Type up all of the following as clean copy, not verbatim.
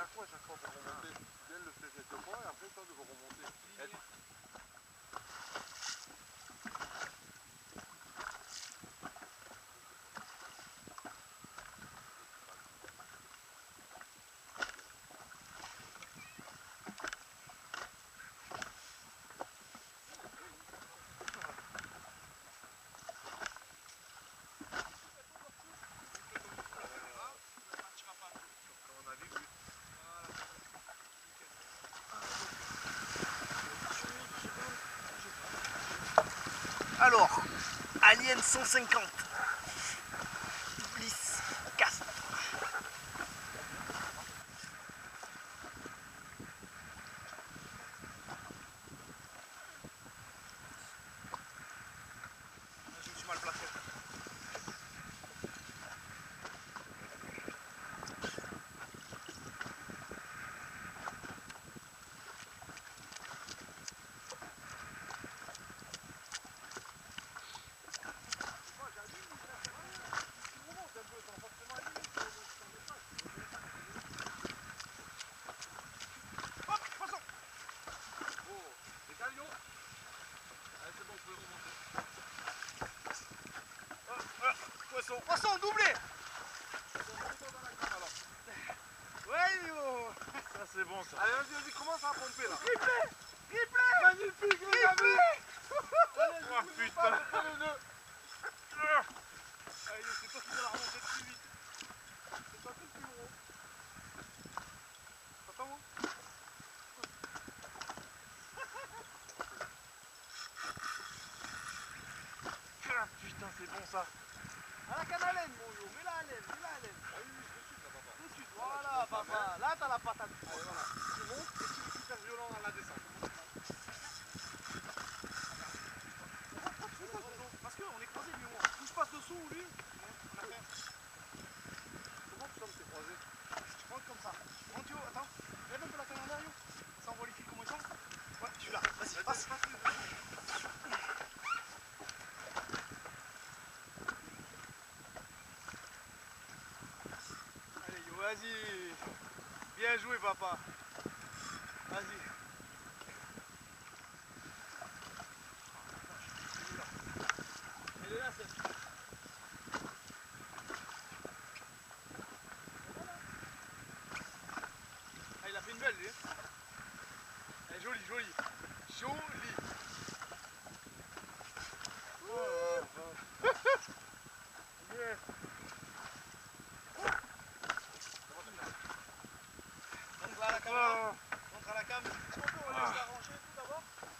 coup à chaque fois pour remonter. Tu viens de le faire quelques fois et après toi de remonter. Alors, Alien 150. Bliss, casse. Je me suis mal placé. Poisson doublé. Ouais yo. Ça c'est bon ça. Allez vas-y, commence à pomper là. Replay. Magnifique les amis. Oh putain. Allez, c'est toi qui dois la remonter plus vite. C'est toi le plus gros. T'entends moi? Ah putain c'est bon ça. À la canne à laine mon yo, mets-la à laine, mets-la à laine. Ah oui, de suite, voilà papa. Là t'as la patate. Allez voilà. Tu montes et tu es super violent à la descente. Parce qu'on est croisés lui et moi. Où je passe dessous ou lui? Comment tu t'es croisé? Je rentre comme ça. Rentre yo, attends. Regarde un peu la canne en l'air yo. Ça on voit les fils comment ils sont. Ouais, je suis là. Vas-y, passe. Allez yo, vas-y. Bien joué papa. Vas-y. Elle est là celle. Ah il a fait une belle lui. Elle est jolie, jolie. Jolie. Yeah. Montre à la caméra. Montre à la cam. Est-ce qu'on peut laisser arranger tout d'abord?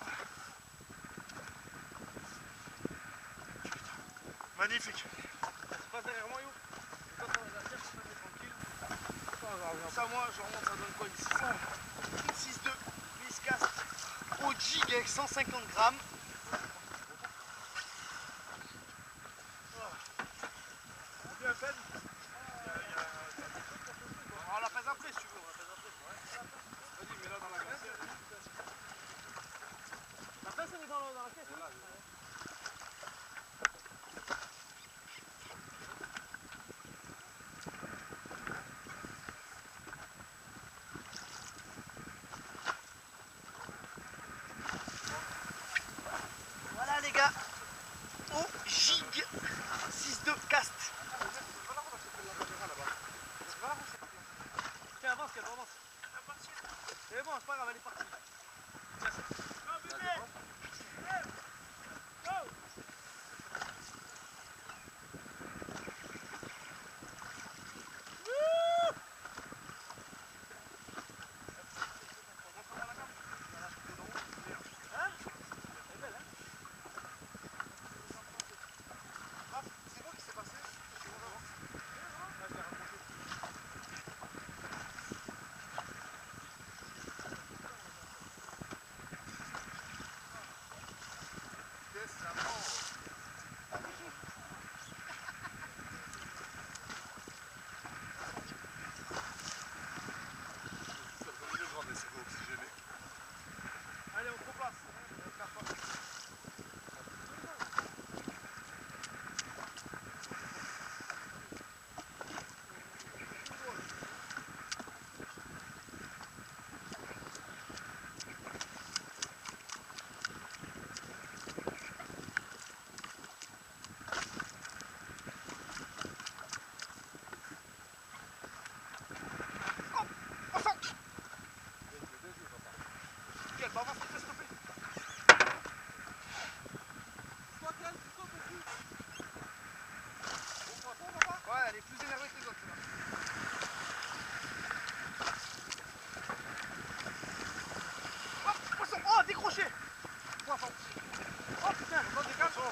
Magnifique. Passe derrière moi yo. Et toi la tête, tu peux tranquille. Ça moi je remonte, ça donne quoi? Une 6-2. Bliss cast. Au jig avec 150 grammes. Bien peine. On la pèse après si tu veux, on la pèse après. Vas-y mets-la dans la glacière. La pèse elle est dans la caisse. Là, voilà les gars. Au jig 6-2 cast. Tiens, avance, avance. C'est bon, c'est pas grave, elle est partie. plus énervé que les autres, là. Hop, poisson. Oh, décroché. Poisson. Oh putain, on des poissons.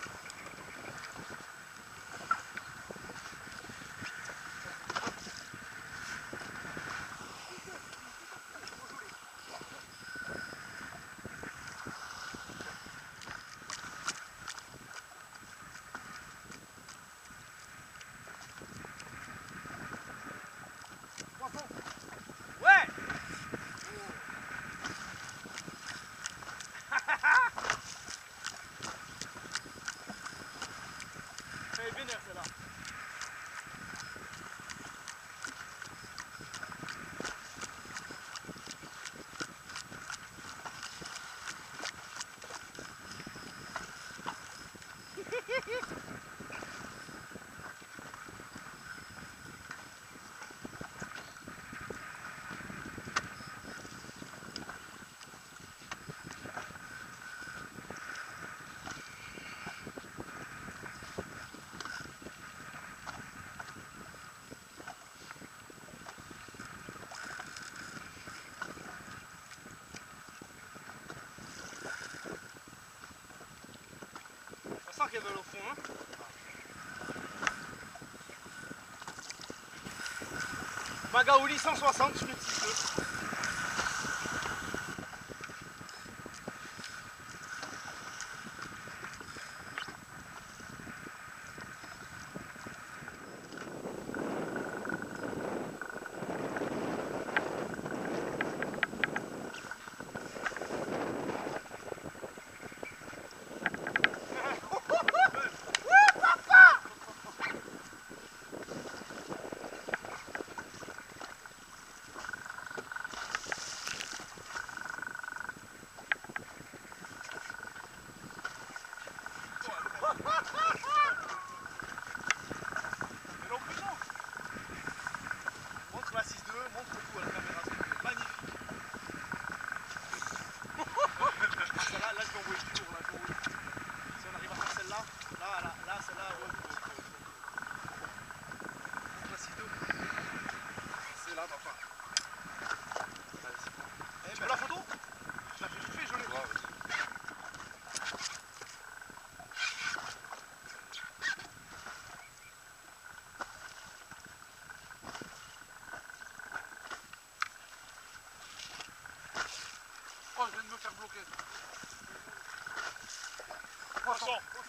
Ouais. Elle est vénère celle-là. On sent qu'elles veulent au fond, hein. Magaouli 160, je fais 6-2. Mais non, plus non. Montre la 6-2, montre tout à la caméra, c'est magnifique. Celle-là, là je vais envoyer du lourd, là je vais envoyer. Si on arrive à faire celle-là, là, celle-là, ouais. Montre la 6-2. C'est là, papa. Tu veux la photo? Je la fais vite fait, je l'ai. Oh, je viens de me faire bloquer. Poisson.